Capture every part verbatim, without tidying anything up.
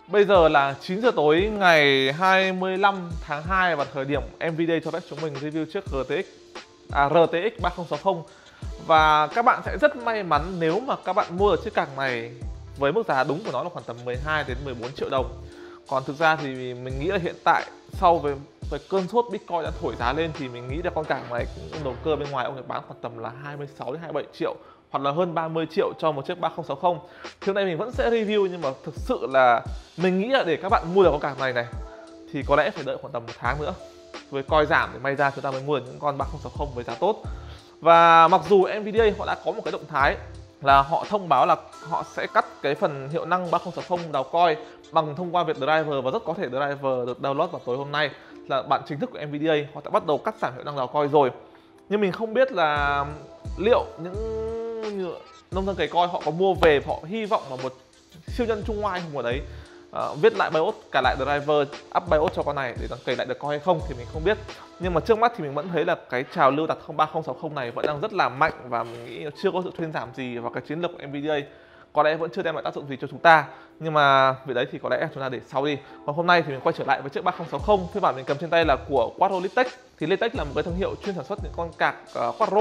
Bây giờ là chín giờ tối ngày hai mươi lăm tháng hai và thời điểm Nvidia cho phép chúng mình review chiếc rờ tê ích à, rờ tê ích ba không sáu không. Và các bạn sẽ rất may mắn nếu mà các bạn mua được chiếc card này với mức giá đúng của nó là khoảng tầm mười hai đến mười bốn triệu đồng. Còn thực ra thì mình nghĩ là hiện tại sau với, với cơn sốt Bitcoin đã thổi giá lên thì mình nghĩ là con card này cũng đầu cơ bên ngoài ông ấy bán khoảng tầm là hai mươi sáu đến hai mươi bảy triệu hoặc là hơn ba mươi triệu cho một chiếc ba không sáu không. Thì hôm nay mình vẫn sẽ review, nhưng mà thực sự là mình nghĩ là để các bạn mua được con card này này thì có lẽ phải đợi khoảng tầm một tháng nữa. Với coi giảm thì may ra chúng ta mới mua được những con ba không sáu không với giá tốt. Và mặc dù Nvidia họ đã có một cái động thái là họ thông báo là họ sẽ cắt cái phần hiệu năng ba không sáu không đào coi bằng thông qua việc driver, và rất có thể driver được download vào tối hôm nay là bản chính thức của Nvidia, họ đã bắt đầu cắt giảm hiệu năng đào coi rồi. Nhưng mình không biết là liệu những nông dân cày coi họ có mua về, họ hy vọng là một siêu nhân Trung Hoa ở đấy uh, viết lại BIOS, cài lại driver, up BIOS cho con này để nó cày lại được coi hay không thì mình không biết. Nhưng mà trước mắt thì mình vẫn thấy là cái trào lưu đặt ba không sáu không này vẫn đang rất là mạnh, và mình nghĩ chưa có sự thuyên giảm gì, và cái chiến lược của Nvidia có lẽ vẫn chưa đem lại tác dụng gì cho chúng ta. Nhưng mà việc đấy thì có lẽ chúng ta để sau đi. Còn hôm nay thì mình quay trở lại với chiếc ba không sáu không. Phiên bản mình cầm trên tay là của Quadro Litech. Thì Litech là một cái thương hiệu chuyên sản xuất những con card uh, Quadro,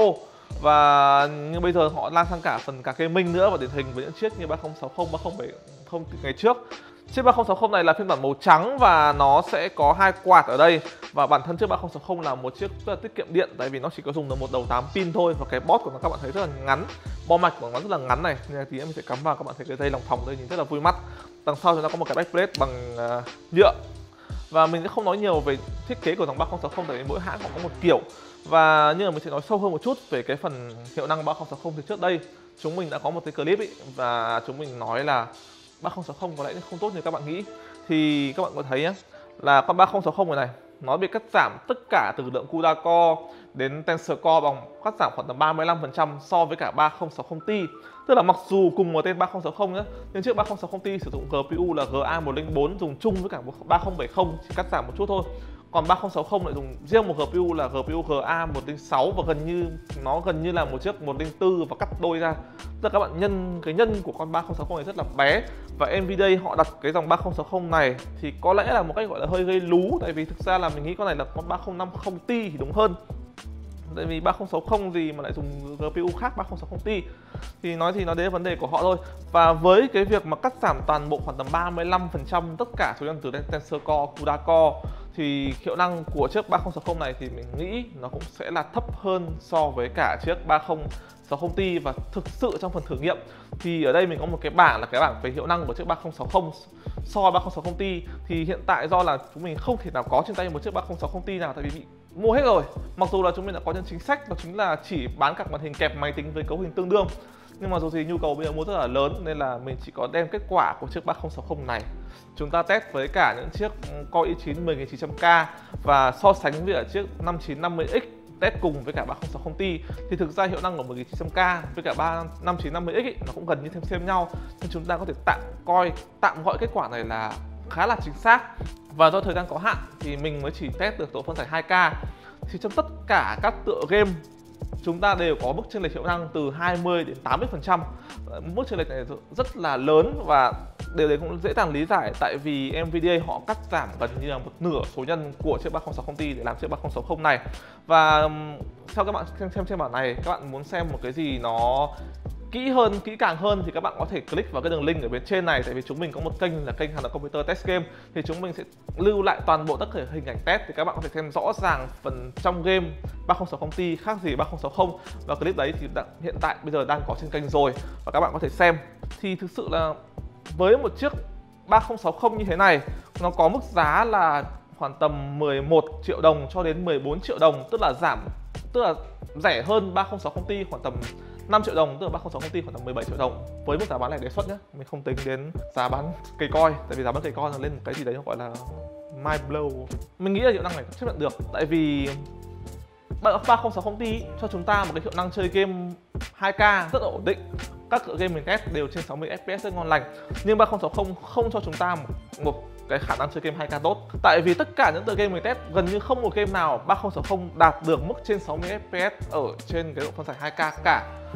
và như bây giờ họ lan sang cả phần card gaming nữa, và điển hình với những chiếc như ba không sáu không, ba không bảy không ngày trước. Chiếc ba không sáu không này là phiên bản màu trắng và nó sẽ có hai quạt ở đây, và bản thân chiếc ba không sáu không là một chiếc rất là tiết kiệm điện, tại vì nó chỉ có dùng được một đầu tám pin thôi, và cái board của nó các bạn thấy rất là ngắn, bo mạch của nó rất là ngắn này, nên tí em sẽ cắm vào, các bạn thấy cái dây lòng thòng đây nhìn rất là vui mắt. Đằng sau chúng ta có một cái backplate bằng uh, nhựa, và mình sẽ không nói nhiều về thiết kế của dòng ba không sáu không tại vì mỗi hãng họ có một kiểu. Và nhưng mà mình sẽ nói sâu hơn một chút về cái phần hiệu năng ba không sáu không. Thì trước đây chúng mình đã có một cái clip ý, và chúng mình nói là ba không sáu không có lẽ không tốt như các bạn nghĩ. Thì các bạn có thấy nhé, là con ba không sáu không này này nó bị cắt giảm tất cả từ lượng CUDA core đến Tensor core bằng cắt giảm khoảng tầm ba mươi lăm phần trăm so với cả ba không sáu không Ti. Tức là mặc dù cùng một tên ba không sáu không nhé, nhưng chiếc ba không sáu không Ti sử dụng giê pê u là G A một không bốn dùng chung với cả ba không bảy không, chỉ cắt giảm một chút thôi. Còn ba không sáu không lại dùng riêng một giê pê u là giê pê u G A một không sáu, và gần như nó gần như là một chiếc một không bốn và cắt đôi ra. Tức là các bạn nhân cái nhân của con ba không sáu không này rất là bé, và Nvidia họ đặt cái dòng ba không sáu không này thì có lẽ là một cách gọi là hơi gây lú, tại vì thực ra là mình nghĩ con này là con ba không năm không Ti thì đúng hơn. Tại vì ba không sáu không gì mà lại dùng giê pê u khác ba không sáu không Ti, thì nói thì nói đến vấn đề của họ thôi. Và với cái việc mà cắt giảm toàn bộ khoảng tầm ba mươi lăm phần trăm tất cả số nhân từ Tensor core, CUDA core, thì hiệu năng của chiếc ba không sáu không này thì mình nghĩ nó cũng sẽ là thấp hơn so với cả chiếc ba không sáu không Ti. Và thực sự trong phần thử nghiệm thì ở đây mình có một cái bảng là cái bảng về hiệu năng của chiếc ba không sáu không so với ba không sáu không Ti. Thì hiện tại do là chúng mình không thể nào có trên tay một chiếc ba không sáu không Ti nào, tại vì bị mua hết rồi. Mặc dù là chúng mình đã có những chính sách đó chính là chỉ bán các màn hình kẹp máy tính với cấu hình tương đương, nhưng mà dù gì nhu cầu bây giờ mua rất là lớn, nên là mình chỉ có đem kết quả của chiếc ba không sáu không này chúng ta test với cả những chiếc Core i chín mười nghìn chín trăm K và so sánh với cả chiếc năm chín năm mươi X test cùng với cả ba không sáu không Ti. Thì thực ra hiệu năng của mười nghìn chín trăm K với cả năm chín năm mươi X ý, nó cũng gần như thêm xem nhau, nên chúng ta có thể tạm coi tạm gọi kết quả này là khá là chính xác. Và do thời gian có hạn thì mình mới chỉ test được độ phân giải hai K. Thì trong tất cả các tựa game chúng ta đều có mức chênh lệch hiệu năng từ hai mươi đến tám mươi phần trăm. Mức chênh lệch này rất là lớn, và điều đấy cũng dễ dàng lý giải tại vì Nvidia họ cắt giảm gần như là một nửa số nhân của chiếc ba không sáu không Ti để làm chiếc ba không sáu không này. Và sau các bạn xem xem trên bản này, các bạn muốn xem một cái gì nó kỹ hơn, kỹ càng hơn thì các bạn có thể click vào cái đường link ở bên trên này, tại vì chúng mình có một kênh là kênh Hàn Lập Computer Test Game, thì chúng mình sẽ lưu lại toàn bộ tất cả hình ảnh test thì các bạn có thể xem rõ ràng phần trong game ba không sáu không Ti khác gì ba không sáu không, và clip đấy thì hiện tại bây giờ đang có trên kênh rồi và các bạn có thể xem. Thì thực sự là với một chiếc ba không sáu không như thế này, nó có mức giá là khoảng tầm mười một triệu đồng cho đến mười bốn triệu đồng, tức là giảm tức là rẻ hơn ba không sáu không Ti khoảng tầm năm triệu đồng, tức là ba không sáu không Ti khoảng tầm mười bảy triệu đồng với mức giá bán lẻ đề xuất nhé. Mình không tính đến giá bán cây coi, tại vì giá bán cây coi nó lên một cái gì đấy nó gọi là mind blow. Mình nghĩ là hiệu năng này chấp nhận được, tại vì ba không sáu không Ti cho chúng ta một cái hiệu năng chơi game hai K rất là ổn định. Các tựa game mình test đều trên sáu mươi F P S rất ngon lành, nhưng ba không sáu không không cho chúng ta một, một cái khả năng chơi game hai K tốt. Tại vì tất cả những tựa game mình test gần như không một game nào ba không sáu không đạt được mức trên sáu mươi F P S ở trên cái độ phân giải hai K cả.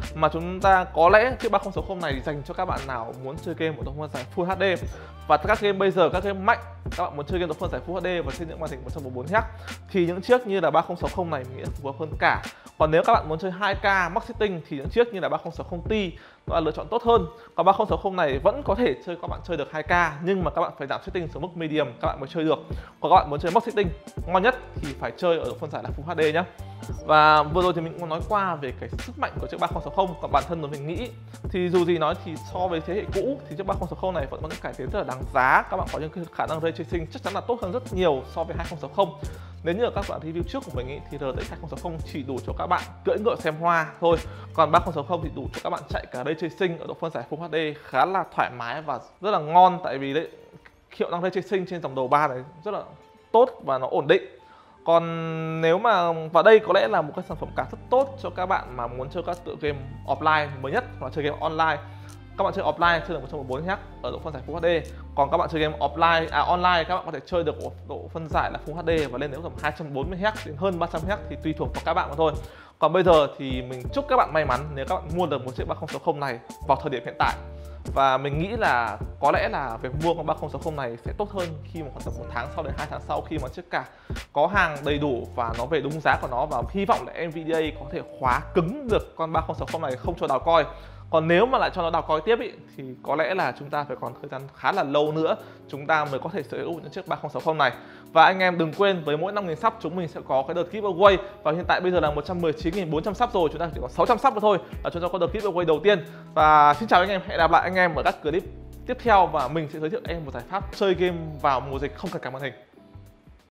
mà chúng ta có lẽ chiếc ba không sáu không này dành cho các bạn nào muốn chơi game ở độ phân giải Full hát đê. Và các game bây giờ, các game mạnh, các bạn muốn chơi game độ phân giải Full hát đê và trên những màn hình một trăm bốn mươi bốn héc thì những chiếc như là ba không sáu không này mình nghĩ là phù hợp hơn cả. Còn nếu các bạn muốn chơi hai K max setting thì những chiếc như là ba không sáu không Ti nó là lựa chọn tốt hơn. Còn ba không sáu không này vẫn có thể chơi, các bạn chơi được hai K nhưng mà các bạn phải giảm setting xuống mức medium các bạn mới chơi được. Còn các bạn muốn chơi max setting ngon nhất thì phải chơi ở độ phân giải là Full hát đê nhé. Và vừa rồi thì mình cũng nói qua về cái sức mạnh của chiếc ba không sáu không. Còn bản thân của mình nghĩ thì dù gì nói thì so với thế hệ cũ thì chiếc ba không sáu không này vẫn có những cải tiến rất là đáng giá. Các bạn có những khả năng ray tracing chắc chắn là tốt hơn rất nhiều so với hai không sáu không. Nếu như ở các bạn review trước của mình ý, thì rờ tê ích hai không sáu không chỉ đủ cho các bạn cưỡi ngựa xem hoa thôi. Còn ba không sáu không thì đủ cho các bạn chạy cả ray tracing ở độ phân giải Full hát đê khá là thoải mái và rất là ngon. Tại vì đấy, hiệu năng ray tracing trên dòng đầu ba này rất là tốt và nó ổn định. Còn nếu mà vào đây có lẽ là một cái sản phẩm cả rất tốt cho các bạn mà muốn chơi các tựa game offline mới nhất hoặc là chơi game online. Các bạn chơi offline chơi được một trăm bốn mươi bốn héc ở độ phân giải Full hát đê. Còn các bạn chơi game offline à online các bạn có thể chơi được độ phân giải là Full hát đê và lên đến tầm hai trăm bốn mươi héc đến hơn ba trăm héc thì tùy thuộc vào các bạn mà thôi. Còn bây giờ thì mình chúc các bạn may mắn nếu các bạn mua được một chiếc ba không sáu không này vào thời điểm hiện tại. Và mình nghĩ là có lẽ là việc mua con ba không sáu không này sẽ tốt hơn khi mà khoảng tầm một tháng sau đến hai tháng sau khi mà chiếc cả có hàng đầy đủ và nó về đúng giá của nó, và hy vọng là Nvidia có thể khóa cứng được con ba không sáu không này không cho đào coi. Còn nếu mà lại cho nó đào coi tiếp ý, thì có lẽ là chúng ta phải còn thời gian khá là lâu nữa chúng ta mới có thể sở hữu những chiếc ba không sáu không này. Và anh em đừng quên với mỗi năm nghìn sub chúng mình sẽ có cái đợt giveaway. Và hiện tại bây giờ là một trăm mười chín nghìn bốn trăm sub rồi, chúng ta chỉ có sáu trăm sub nữa thôi là chúng ta có đợt giveaway đầu tiên. Và xin chào anh em, hẹn gặp lại anh em ở các clip tiếp theo và mình sẽ giới thiệu anh em một giải pháp chơi game vào mùa dịch không cần cả màn hình.